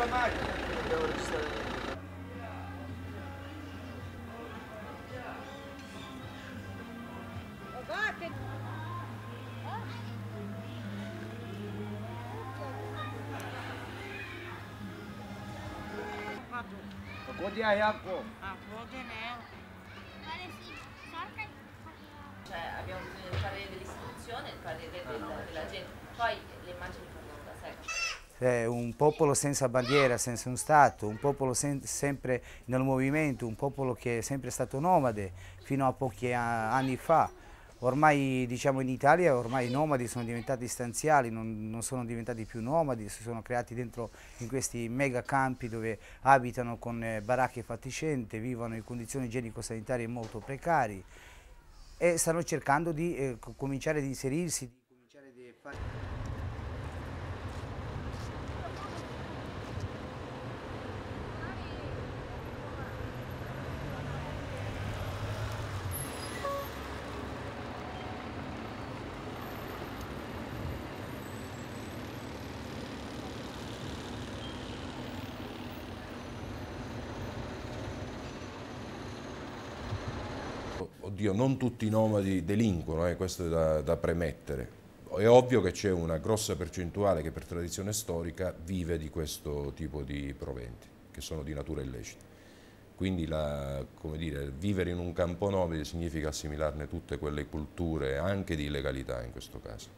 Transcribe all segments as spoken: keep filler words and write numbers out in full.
Vodi a jako. Ah, vodi ne. Cioè abbiamo bisogno del parere dell'istituzione, del parere del- della gente, poi le immagini parlano da sé. È un popolo senza bandiera, senza un Stato, un popolo sen- sempre nel movimento, un popolo che è sempre stato nomade fino a pochi a- anni fa. Ormai diciamo in Italia ormai i nomadi sono diventati stanziali, non, non sono diventati più nomadi, si sono creati dentro in questi mega campi dove abitano con eh, baracche fatiscenti, vivono in condizioni igienico-sanitarie molto precarie e stanno cercando di eh, co- cominciare ad inserirsi, di cominciare a fare... Oddio, non tutti i nomadi delinquono, eh, questo è da, da premettere. È ovvio che c'è una grossa percentuale che per tradizione storica vive di questo tipo di proventi, che sono di natura illecita. Quindi la, come dire, vivere in un campo nomade significa assimilarne tutte quelle culture, anche di illegalità in questo caso.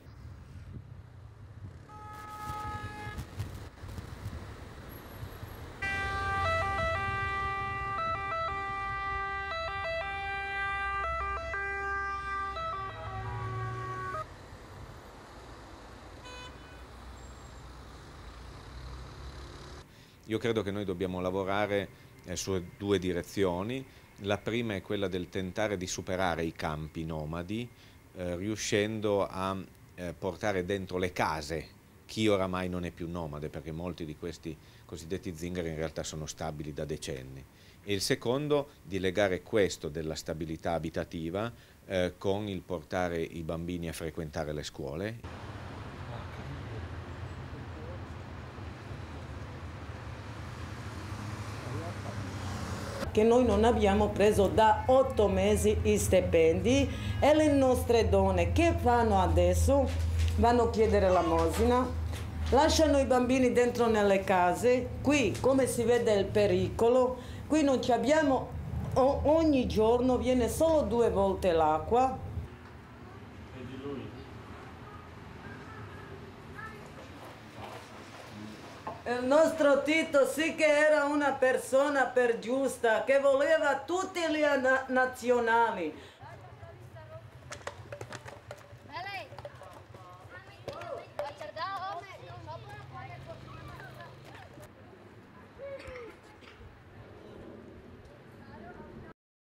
Io credo che noi dobbiamo lavorare eh, su due direzioni. La prima è quella del tentare di superare i campi nomadi, eh, riuscendo a eh, portare dentro le case chi oramai non è più nomade, perché molti di questi cosiddetti zingari in realtà sono stabili da decenni. E il secondo, di legare questo della stabilità abitativa eh, con il portare i bambini a frequentare le scuole. Che noi non abbiamo preso da otto mesi i stipendi e le nostre donne che fanno adesso? Vanno a chiedere l'elemosina, lasciano i bambini dentro nelle case, qui come si vede il pericolo, qui non ci abbiamo, ogni giorno viene solo due volte l'acqua. Il nostro Tito sì che era una persona per giusta, che voleva tutte le na- nazionali.